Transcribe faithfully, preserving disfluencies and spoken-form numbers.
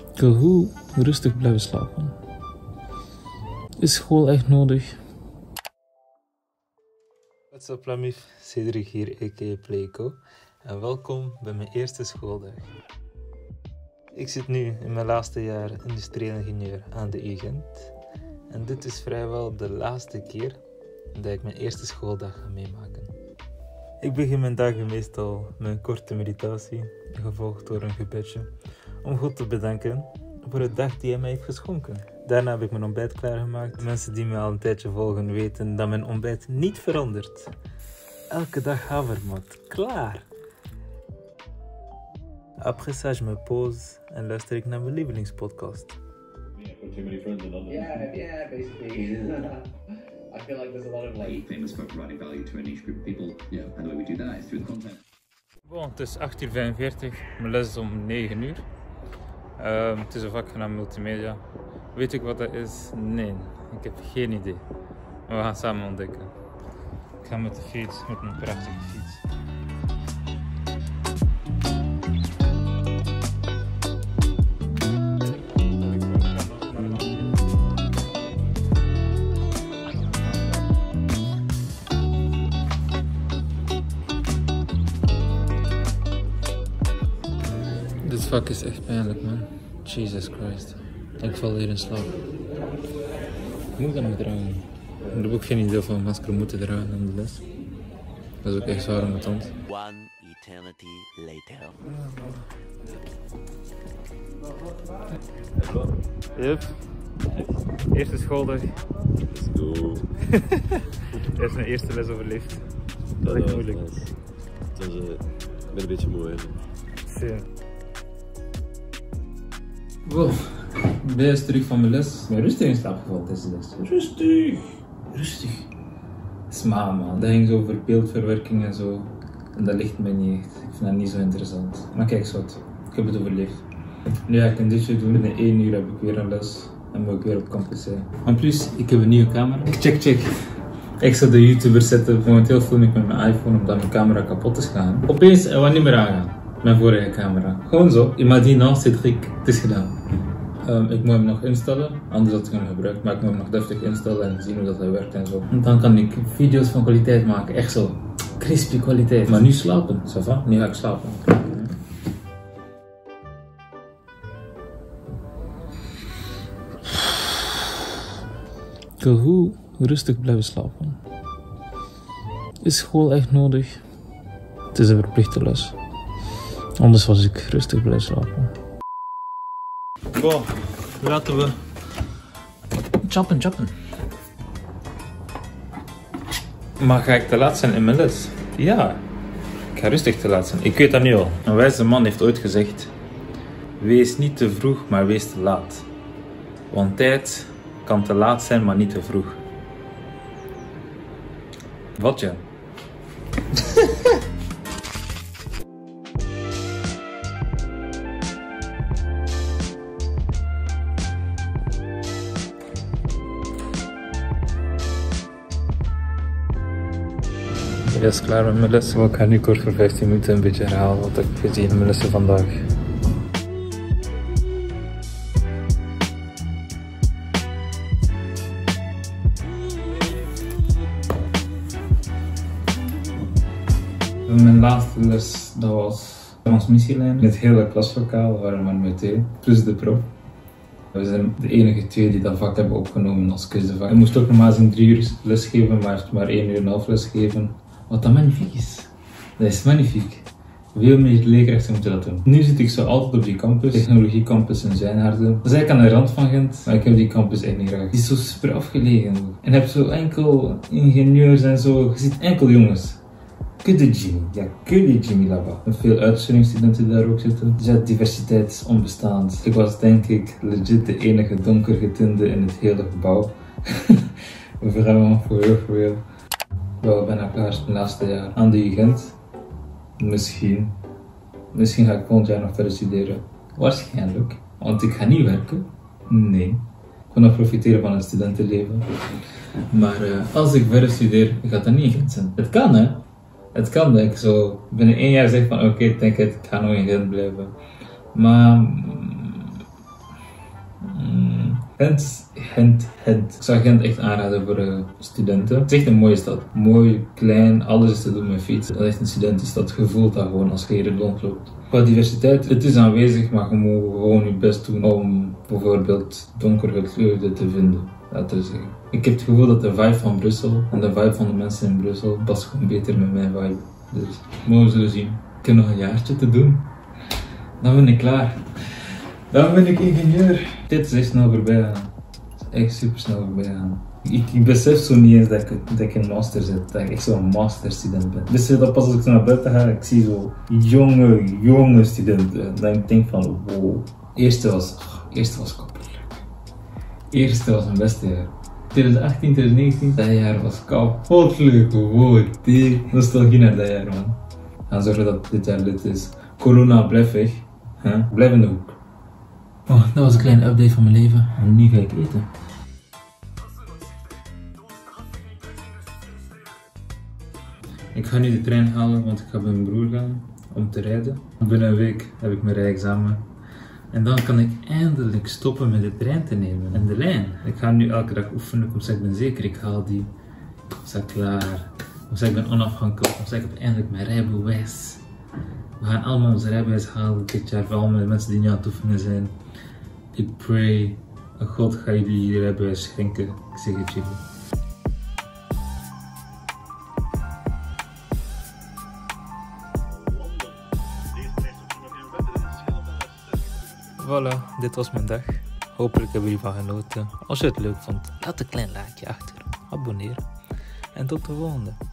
Ik wil goed rustig blijven slapen. Is school echt nodig? What's up Lamif, Cedric hier, aka Playco, en welkom bij mijn eerste schooldag. Ik zit nu in mijn laatste jaar industrieel ingenieur aan de U Gent en dit is vrijwel de laatste keer dat ik mijn eerste schooldag ga meemaken. Ik begin mijn dagen meestal met een korte meditatie, gevolgd door een gebedje, om God te bedanken voor de dag die hij mij heeft geschonken. Daarna heb ik mijn ontbijt klaargemaakt. Mensen die mij al een tijdje volgen weten dat mijn ontbijt niet verandert. Elke dag havermout. Klaar! Après ça, je me pose en luister ik naar mijn lievelingspodcast. Yeah, got too many friends in London. Yeah, yeah, basically. I feel like there's a lot of like famous for providing value to a niche group of people. Yeah, and the way we do that is through the content. Bon, het is acht uur vijfenveertig, mijn les is om negen uur. Uh, het is een vak genaamd multimedia. Weet ik wat dat is? Nee, ik heb geen idee. Maar we gaan samen ontdekken. Ik ga met de fiets, met mijn prachtige fiets. Dit vak is echt pijnlijk, man. Jesus Christ. Ik val hier in slaap. Moet ik dat niet dragen? Ik heb ook geen idee of we een masker moeten dragen aan de les. Dat is ook echt zwaar aan mijn tand. One eternity later. Yep. Eerste schooldag. Let's go. Hij is mijn eerste les overleefd. Dat is echt moeilijk. Nice. Het was, uh, ik ben een beetje moe, hè. Zeer. Wow, ik ben eens terug van mijn les. Ik ben rustig in slaap gevallen deze les. Rustig, rustig. Sma man, dat ging zo over beeldverwerking en zo. En dat ligt mij niet echt. Ik vind dat niet zo interessant. Maar kijk zo, ik heb het overleefd. Nu ga ik een ditje doen. Binnen één uur heb ik weer een les. En moet ik weer op campus zijn. En plus, ik heb een nieuwe camera. Check, check. Ik zou de YouTubers zetten. Momenteel film ik met mijn iPhone omdat mijn camera kapot is gegaan. Opeens, hij wou niet meer aangaan. Mijn vorige camera. Gewoon zo. Il m'a dit non, Cedric, het is gedaan. Um, ik moet hem nog instellen, anders had ik hem gebruikt, maar ik moet hem nog deftig instellen en zien hoe dat hij werkt en zo. En dan kan ik video's van kwaliteit maken, echt zo. Crispy kwaliteit. Maar nu slapen, ça va? Nu ga ik slapen. Ik wil goed rustig blijven slapen. Is school echt nodig? Het is een verplichte les. Anders was ik rustig blijven slapen. Bon, laten we chappen, chappen. Maar ga ik te laat zijn in mijn les? Ja, ik ga rustig te laat zijn. Ik weet dat nu al. Een wijze man heeft ooit gezegd: wees niet te vroeg, maar wees te laat. Want tijd kan te laat zijn, maar niet te vroeg. Wat ja? Ik ben klaar met mijn lessen. Ik ga nu kort voor vijftien minuten een beetje herhalen wat ik heb gezien in mijn lessen vandaag. Mijn laatste les, dat was transmissielijn. Het hele klaslokaal waren maar met twee, plus de prof. We zijn de enige twee die dat vak hebben opgenomen als keuzevak. Je moest ook normaal zijn drie uur lesgeven, maar maar één uur en een half lesgeven. Wat dat magnifiek is. Dat is magnifiek. Veel meer leerkrachten moeten dat doen. Nu zit ik zo altijd op die campus, technologiecampus in Zwijnaarden. Dat is eigenlijk aan de rand van Gent, maar ik heb die campus echt niet graag. Die is zo super afgelegen. En je hebt zo enkel ingenieurs en zo. Je ziet enkel jongens. Que de Jimmy. Ja, que de Jimmy là-bas. En veel uitzendingstudenten die daar ook zitten. Dus ja, diversiteit is onbestaand. Ik was denk ik legit de enige donkergetinte in het hele gebouw. Vraiment voor heel veel. Wel, bijna klaar het laatste jaar aan de U Gent. Misschien. Misschien ga ik volgend jaar nog verder studeren. Waarschijnlijk. Want ik ga niet werken. Nee. Ik wil nog profiteren van het studentenleven. Maar uh, als ik verder studeer, gaat dat niet in Gent zijn. Het kan hè. Het kan dat ik zo binnen één jaar zeg van oké, okay, denk het, ik ga nog in Gent blijven. Maar Gent, Gent, Gent. Ik zou Gent echt aanraden voor uh, studenten. Het is echt een mooie stad. Mooi, klein, alles is te doen met fietsen. Dat is echt een studentenstad. Je voelt dat gewoon als je hier rondloopt. Qua diversiteit, het is aanwezig, maar je moet gewoon je best doen om bijvoorbeeld donkergekleurden te vinden. Laten we zeggen. Ik heb het gevoel dat de vibe van Brussel en de vibe van de mensen in Brussel past gewoon beter met mijn vibe. Dus mogen we zo zien. Ik heb nog een jaartje te doen. Dan ben ik klaar. Dan ben ik ingenieur. Dit is echt snel voorbij gaan. Het is echt super snel voorbij gaan. Ik, ik besef zo niet eens dat ik, dat ik in master zit. Dat ik echt zo'n masterstudent ben. Dus dat pas als ik zo naar buiten ga, ik zie zo jonge, jonge studenten. Dan ik denk van wow. Eerste was, oh, eerste was kapot. Eerste was mijn beste jaar. twintig achttien, twintig negentien, dat jaar was kapot leuk. Wow, die nostalgie naar dat jaar, man. Gaan zorgen dat dit jaar lid is. Corona blijft weg. Huh? Blijf in de hoek. Oh, dat was een kleine update van mijn leven. En nu ga ik eten. Ik ga nu de trein halen, want ik ga bij mijn broer gaan om te rijden. Binnen een week heb ik mijn rijexamen. En dan kan ik eindelijk stoppen met de trein te nemen. En de lijn. Ik ga nu elke dag oefenen, omdat ik ben zeker, ik haal die. Ik ben klaar. Omdat ik ben onafhankelijk, omdat ik heb eindelijk mijn rijbewijs. We gaan allemaal ons rijbewijs halen dit jaar, voor allemaal mensen die nu aan het oefenen zijn. Ik pray, God ga jullie die rijbewijs schenken. Ik zeg het jullie. Voilà, dit was mijn dag. Hopelijk hebben jullie van genoten. Als je het leuk vond, laat een klein likeje achter. Abonneer. En tot de volgende.